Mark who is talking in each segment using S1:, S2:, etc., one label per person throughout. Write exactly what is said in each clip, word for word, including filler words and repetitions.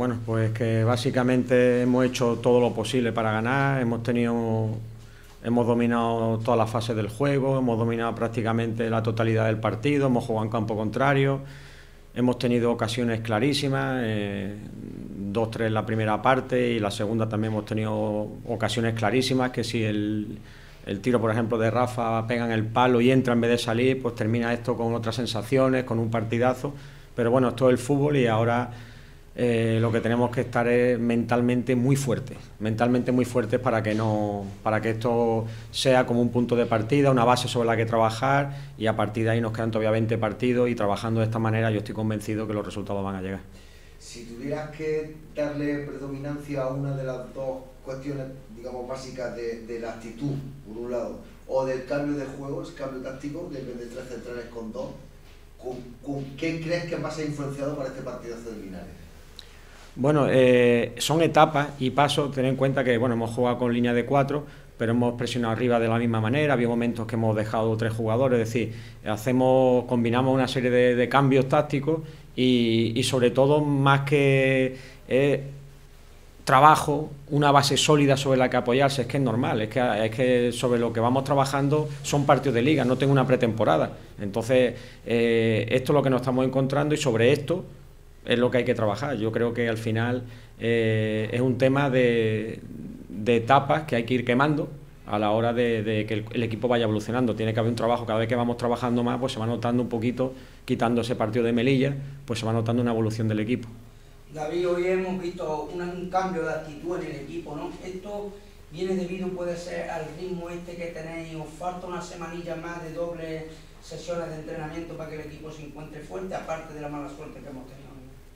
S1: Bueno, pues que básicamente hemos hecho todo lo posible para ganar, hemos tenido, hemos dominado todas las fases del juego, hemos dominado prácticamente la totalidad del partido, hemos jugado en campo contrario, hemos tenido ocasiones clarísimas, eh, dos, tres en la primera parte y la segunda también hemos tenido ocasiones clarísimas, que si el, el tiro, por ejemplo, de Rafa pega en el palo y entra en vez de salir, pues termina esto con otras sensaciones, con un partidazo, pero bueno, esto es el fútbol y ahora... Eh, lo que tenemos que estar es mentalmente muy fuertes, mentalmente muy fuertes para que no, para que esto sea como un punto de partida, una base sobre la que trabajar y a partir de ahí nos quedan todavía veinte partidos y trabajando de esta manera yo estoy convencido que los resultados van a llegar.
S2: Si tuvieras que darle predominancia a una de las dos cuestiones, digamos, básicas de, de la actitud, por un lado, o del cambio de juego, el cambio táctico, de vez de tres centrales con dos, ¿con, con qué crees que más ha influenciado para este partidazo de Linares?
S1: Bueno, eh, son etapas y pasos. Ten en cuenta que bueno, hemos jugado con línea de cuatro, pero hemos presionado arriba de la misma manera. Había momentos que hemos dejado tres jugadores, es decir, hacemos, combinamos una serie de, de cambios tácticos y, y sobre todo más que eh, trabajo, una base sólida sobre la que apoyarse, es que es normal, es que, es que sobre lo que vamos trabajando son partidos de liga, no tengo una pretemporada. Entonces, eh, esto es lo que nos estamos encontrando y sobre esto es lo que hay que trabajar. Yo creo que al final eh, es un tema de, de etapas que hay que ir quemando a la hora de, de que el, el equipo vaya evolucionando. Tiene que haber un trabajo, cada vez que vamos trabajando más, pues se va notando un poquito, quitando ese partido de Melilla, pues se va notando una evolución del equipo.
S3: David, hoy hemos visto un, un cambio de actitud en el equipo, ¿no? Esto viene debido, puede ser, al ritmo este que tenéis, os falta una semanilla más de dobles sesiones de entrenamiento para que el equipo se encuentre fuerte, aparte de la mala suerte que hemos tenido.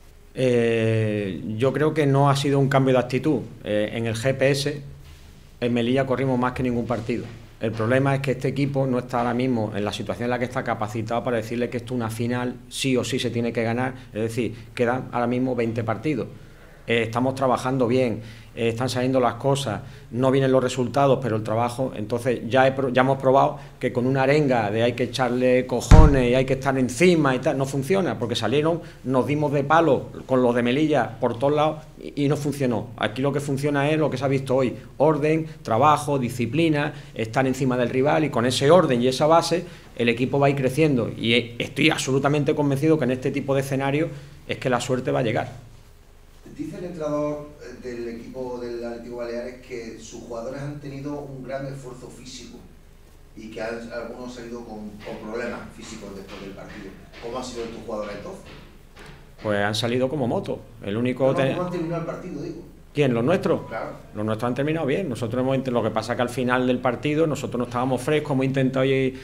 S1: Eh, yo creo que no ha sido un cambio de actitud. Eh, en el G P S, en Melilla corrimos más que ningún partido. El problema es que este equipo no está ahora mismo en la situación en la que está capacitado para decirle que esto es una final, sí o sí se tiene que ganar. Es decir, quedan ahora mismo veinte partidos. Eh, estamos trabajando bien, eh, están saliendo las cosas, no vienen los resultados, pero el trabajo, entonces ya, he, ya hemos probado que con una arenga de hay que echarle cojones y hay que estar encima y tal, no funciona, porque salieron, nos dimos de palo con los de Melilla por todos lados y, y no funcionó. Aquí lo que funciona es lo que se ha visto hoy, orden, trabajo, disciplina, estar encima del rival y con ese orden y esa base el equipo va a ir creciendo y estoy absolutamente convencido que en este tipo de escenario es que la suerte va a llegar.
S2: Dice el entrenador del equipo del Atlético Baleares que sus jugadores han tenido un gran esfuerzo físico y que han, algunos han salido con, con problemas físicos después del partido. ¿Cómo han sido tus jugadores entonces?
S1: Pues han salido como moto. El único
S2: ¿Cómo han terminado el partido, digo?
S1: ¿Quién? ¿Los nuestros?
S2: Claro.
S1: Los nuestros han terminado bien. Nosotros hemos, lo que pasa es que al final del partido nosotros no estábamos frescos, hemos intentado ir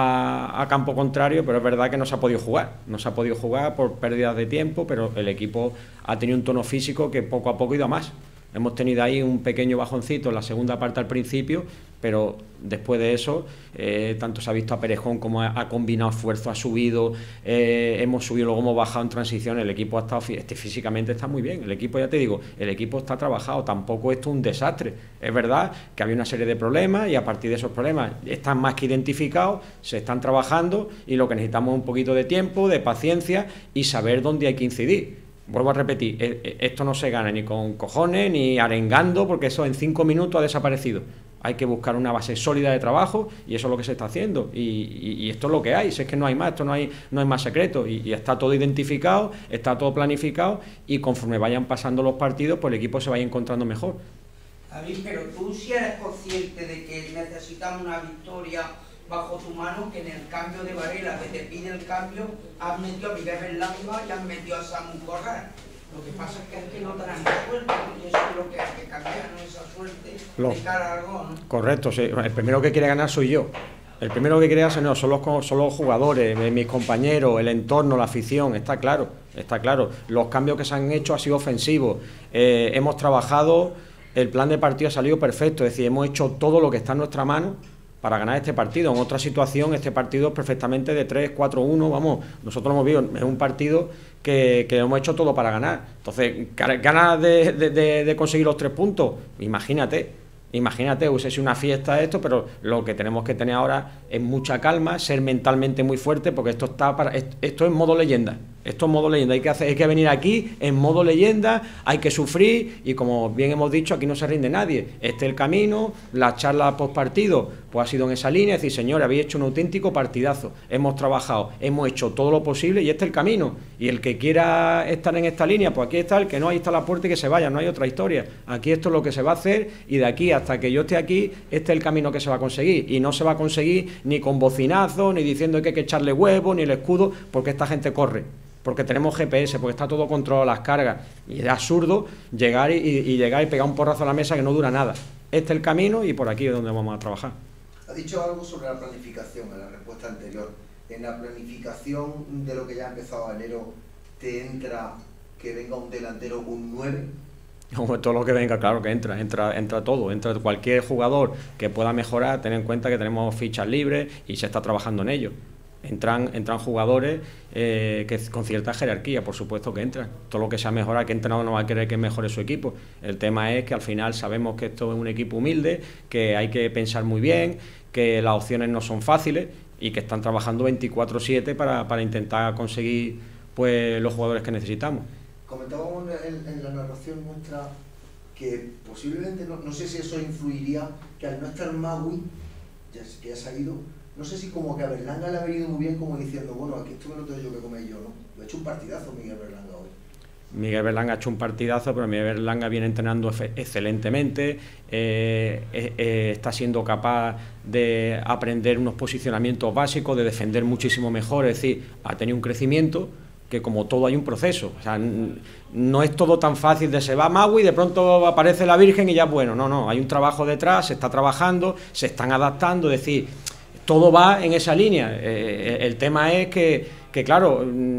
S1: a, a campo contrario, pero es verdad que no se ha podido jugar. No se ha podido jugar por pérdidas de tiempo, pero el equipo ha tenido un tono físico que poco a poco ha ido a más. Hemos tenido ahí un pequeño bajoncito en la segunda parte al principio, pero después de eso, eh, tanto se ha visto a Perejón como ha, ha combinado esfuerzo, ha subido, eh, hemos subido, luego hemos bajado en transición, el equipo ha estado, este, físicamente está muy bien, el equipo, ya te digo, el equipo está trabajado, tampoco esto es un desastre. Es verdad que había una serie de problemas y a partir de esos problemas están más que identificados, se están trabajando y lo que necesitamos es un poquito de tiempo, de paciencia y saber dónde hay que incidir. Vuelvo a repetir, esto no se gana ni con cojones ni arengando, porque eso en cinco minutos ha desaparecido. Hay que buscar una base sólida de trabajo y eso es lo que se está haciendo. Y, y, y esto es lo que hay, si es que no hay más, esto no hay, no hay más secreto. Y, y está todo identificado, está todo planificado y conforme vayan pasando los partidos, pues el equipo se vaya encontrando mejor.
S3: David, pero tú si eres consciente de que necesitamos una victoria bajo tu mano, que en el cambio de Varela, que te pide el cambio, has metido a Miguel Berlanga y has metido a Samu Corral. Lo que pasa es que es que no tenemos suerte, y eso es lo que hay que cambiar, ¿no? Esa suerte lo, de cara al gol, ¿no?
S1: Correcto, sí. El primero que quiere ganar soy yo. El primero que quiere ganar no, son, los, son los jugadores, mis compañeros, el entorno, la afición, está claro, está claro. Los cambios que se han hecho han sido ofensivos. Eh, hemos trabajado, el plan de partido ha salido perfecto, es decir, hemos hecho todo lo que está en nuestra mano para ganar este partido. En otra situación, este partido es perfectamente de tres, cuatro, uno, vamos, nosotros lo hemos visto, es un partido que, que hemos hecho todo para ganar. Entonces, ganas de, de, de, de conseguir los tres puntos, imagínate, imagínate, hubiese sido una fiesta esto, pero lo que tenemos que tener ahora es mucha calma, ser mentalmente muy fuerte, porque esto está para, esto es modo leyenda. Esto es modo leyenda, hay que, hacer, hay que venir aquí en modo leyenda, hay que sufrir y como bien hemos dicho, aquí no se rinde nadie. Este es el camino, la charla post partido pues ha sido en esa línea, es decir, señores, habéis hecho un auténtico partidazo, hemos trabajado, hemos hecho todo lo posible y este es el camino. Y el que quiera estar en esta línea, pues aquí está, el que no, ahí está la puerta y que se vaya, no hay otra historia. Aquí esto es lo que se va a hacer y de aquí hasta que yo esté aquí, este es el camino que se va a conseguir. Y no se va a conseguir ni con bocinazo, ni diciendo que hay que echarle huevo, ni el escudo, porque esta gente corre. Porque tenemos G P S, porque está todo controlado, las cargas, y es absurdo llegar y, y llegar y pegar un porrazo a la mesa que no dura nada. Este es el camino y por aquí es donde vamos a trabajar.
S2: Ha dicho algo sobre la planificación en la respuesta anterior. En la planificación de lo que ya ha empezado enero, ¿te entra que venga un delantero un nueve?
S1: Todo lo que venga, claro que entra, entra, entra todo, entra cualquier jugador que pueda mejorar, tener en cuenta que tenemos fichas libres y se está trabajando en ello. Entran, entran jugadores eh, que con cierta jerarquía, por supuesto que entran. Todo lo que sea mejorar, que entrenador no va a querer que mejore su equipo. El tema es que al final sabemos que esto es un equipo humilde, que hay que pensar muy bien, que las opciones no son fáciles y que están trabajando veinticuatro siete para, para intentar conseguir pues, los jugadores que necesitamos.
S2: Comentábamos en, en la narración nuestra que posiblemente, no, no sé si eso influiría, que al no estar Magui, ya, que ya se ha ido, no sé si como que a Berlanga le ha venido muy bien como diciendo, bueno, aquí esto me lo tengo yo que comer yo, ¿no? Lo ha hecho un partidazo Miguel Berlanga hoy.
S1: Miguel Berlanga ha hecho un partidazo, pero Miguel Berlanga viene entrenando excelentemente, eh, eh, está siendo capaz de aprender unos posicionamientos básicos, de defender muchísimo mejor, es decir, ha tenido un crecimiento que como todo hay un proceso, o sea, no es todo tan fácil de se va Magui y de pronto aparece la Virgen y ya bueno, no, no, hay un trabajo detrás, se está trabajando, se están adaptando, es decir, todo va en esa línea. Eh, el tema es que, que claro,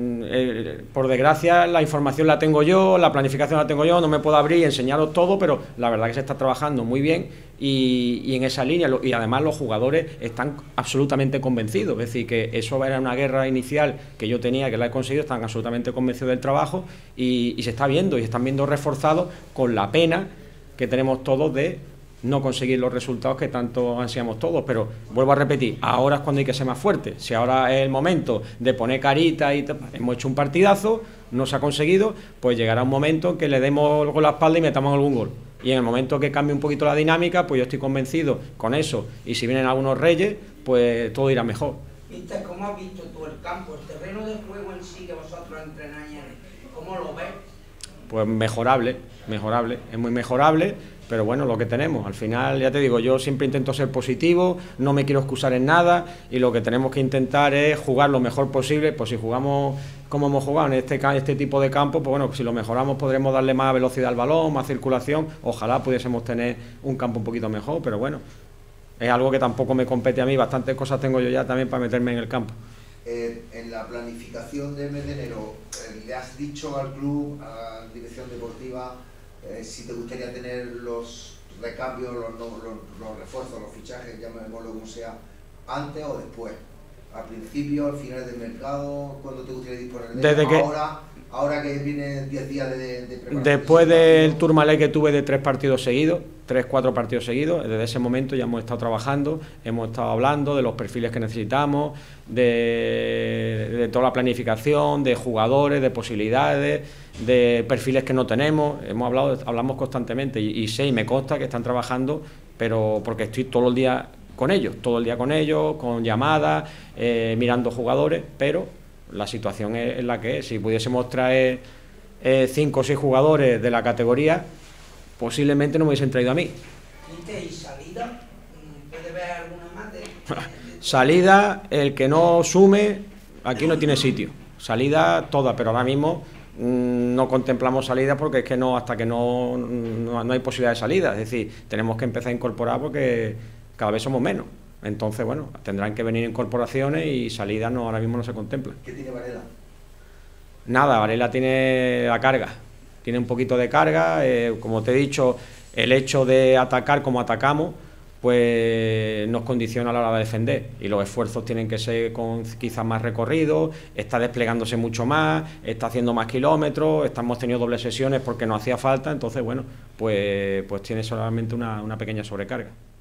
S1: eh, por desgracia la información la tengo yo, la planificación la tengo yo, no me puedo abrir y enseñaros todo, pero la verdad que se está trabajando muy bien y, y en esa línea, y además los jugadores están absolutamente convencidos, es decir, que eso era una guerra inicial que yo tenía, que la he conseguido, están absolutamente convencidos del trabajo y, y se está viendo, y están viendo reforzados con la pena que tenemos todos de no conseguir los resultados que tanto ansiamos todos, pero vuelvo a repetir, ahora es cuando hay que ser más fuerte. Si ahora es el momento de poner carita y hemos hecho un partidazo, no se ha conseguido, pues llegará un momento en que le demos con la espalda y metamos algún gol. Y en el momento que cambie un poquito la dinámica, pues yo estoy convencido con eso, y si vienen algunos reyes, pues todo irá mejor.
S3: ¿Viste cómo has visto tú el campo, el terreno de juego en sí que vosotros entrenáis? ¿Cómo lo ves?
S1: Pues mejorable, mejorable, es muy mejorable, pero bueno, lo que tenemos, al final, ya te digo, yo siempre intento ser positivo, no me quiero excusar en nada y lo que tenemos que intentar es jugar lo mejor posible, pues si jugamos como hemos jugado en este, este tipo de campo, pues bueno, si lo mejoramos podremos darle más velocidad al balón, más circulación, ojalá pudiésemos tener un campo un poquito mejor, pero bueno, es algo que tampoco me compete a mí, bastantes cosas tengo yo ya también para meterme en el campo.
S2: Eh, en la planificación del mes de enero, eh, ¿le has dicho al club, a la dirección deportiva, eh, si te gustaría tener los recambios, los, los, los refuerzos, los fichajes, llamémoslo como sea, antes o después? ¿Al principio, al final del mercado? ¿Cuándo te gustaría disponer de
S1: Desde
S2: ello?
S1: que...
S2: Ahora, ahora que vienen diez días de, de preparación.
S1: Después del Tourmalet que tuve de tres partidos seguidos, tres, cuatro partidos seguidos, desde ese momento ya hemos estado trabajando, hemos estado hablando de los perfiles que necesitamos, de, de toda la planificación, de jugadores, de posibilidades, de perfiles que no tenemos, hemos hablado, hablamos constantemente y, y sé y me consta que están trabajando, pero porque estoy todo el día con ellos, todo el día con ellos, con llamadas, eh, mirando jugadores, pero la situación es, es la que es. Si pudiésemos traer eh, cinco o seis jugadores de la categoría, posiblemente no me hubiesen traído a mí.
S3: ¿Y salida? ¿Puede ver alguna más de, de, de...
S1: Salida, el que no sume, aquí no tiene sitio. Salida toda, pero ahora mismo mmm, no contemplamos salida porque es que no, hasta que no, no, no hay posibilidad de salida. Es decir, tenemos que empezar a incorporar porque cada vez somos menos. Entonces, bueno, tendrán que venir incorporaciones y salidas no, ahora mismo no se contemplan.
S2: ¿Qué tiene Varela?
S1: Nada, Varela tiene la carga, tiene un poquito de carga, eh, como te he dicho, el hecho de atacar como atacamos, pues nos condiciona a la hora de defender y los esfuerzos tienen que ser con quizás más recorridos, está desplegándose mucho más, está haciendo más kilómetros, estamos teniendo dobles sesiones porque no hacía falta, entonces bueno, pues, pues tiene solamente una, una pequeña sobrecarga.